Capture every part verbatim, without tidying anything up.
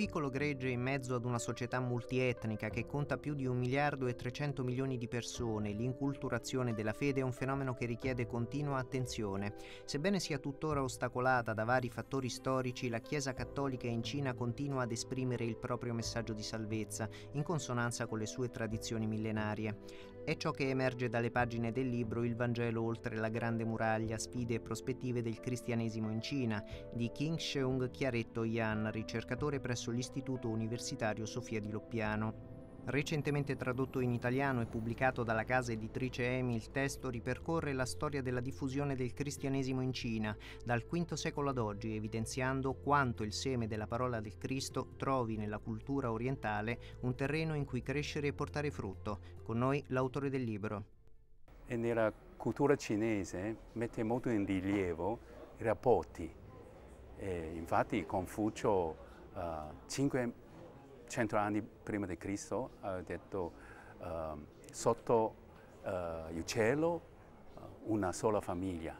piccolo gregge in mezzo ad una società multietnica che conta più di un miliardo e trecento milioni di persone, l'inculturazione della fede è un fenomeno che richiede continua attenzione. Sebbene sia tuttora ostacolata da vari fattori storici, la Chiesa cattolica in Cina continua ad esprimere il proprio messaggio di salvezza, in consonanza con le sue tradizioni millenarie. È ciò che emerge dalle pagine del libro Il Vangelo oltre la Grande Muraglia, sfide e prospettive del cristianesimo in Cina, di King Sheung Chiaretto Yan, ricercatore presso l'Istituto Universitario Sofia di Loppiano. Recentemente tradotto in italiano e pubblicato dalla casa editrice EMI, il testo ripercorre la storia della diffusione del cristianesimo in Cina, dal quinto secolo ad oggi, evidenziando quanto il seme della parola del Cristo trovi nella cultura orientale un terreno in cui crescere e portare frutto. Con noi l'autore del libro. E nella cultura cinese mette molto in rilievo i rapporti. E infatti Confucio, uh, cinquecento anni prima di Cristo, ha detto uh, sotto uh, il cielo uh, una sola famiglia.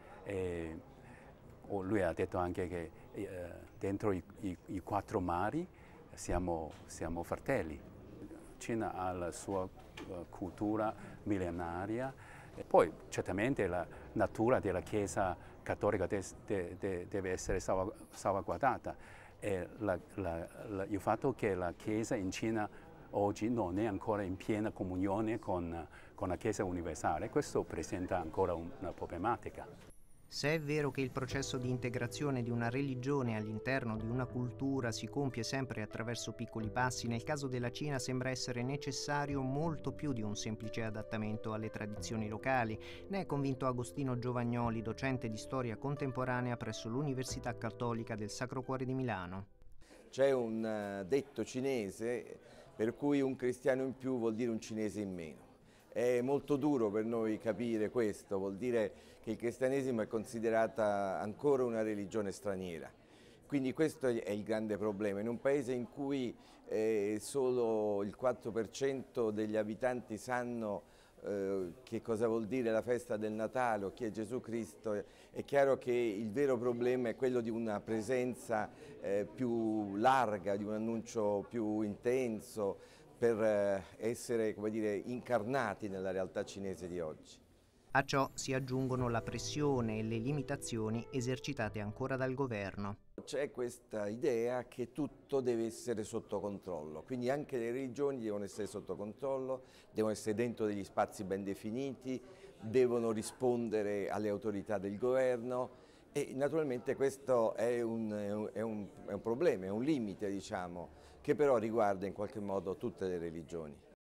E, oh, lui ha detto anche che uh, dentro i, i, i quattro mari siamo, siamo fratelli. Cina ha la sua uh, cultura millenaria, e poi certamente la natura della Chiesa cattolica de, de, de, deve essere salvaguardata. E la, la, la, il fatto che la Chiesa in Cina oggi non è ancora in piena comunione con, con la Chiesa universale, questo presenta ancora un, una problematica. Se è vero che il processo di integrazione di una religione all'interno di una cultura si compie sempre attraverso piccoli passi, nel caso della Cina sembra essere necessario molto più di un semplice adattamento alle tradizioni locali. Ne è convinto Agostino Giovagnoli, docente di storia contemporanea presso l'Università Cattolica del Sacro Cuore di Milano. C'è un detto cinese per cui un cristiano in più vuol dire un cinese in meno. È molto duro per noi capire questo, vuol dire che il cristianesimo è considerata ancora una religione straniera. Quindi questo è il grande problema. In un paese in cui eh, solo il quattro per cento degli abitanti sanno eh, che cosa vuol dire la festa del Natale o chi è Gesù Cristo, è chiaro che il vero problema è quello di una presenza eh, più larga, di un annuncio più intenso, per essere, come dire, incarnati nella realtà cinese di oggi. A ciò si aggiungono la pressione e le limitazioni esercitate ancora dal governo. C'è questa idea che tutto deve essere sotto controllo, quindi anche le religioni devono essere sotto controllo, devono essere dentro degli spazi ben definiti, devono rispondere alle autorità del governo e naturalmente questo è un, è un, è un problema, è un limite, diciamo, che però riguarda in qualche modo tutte le religioni.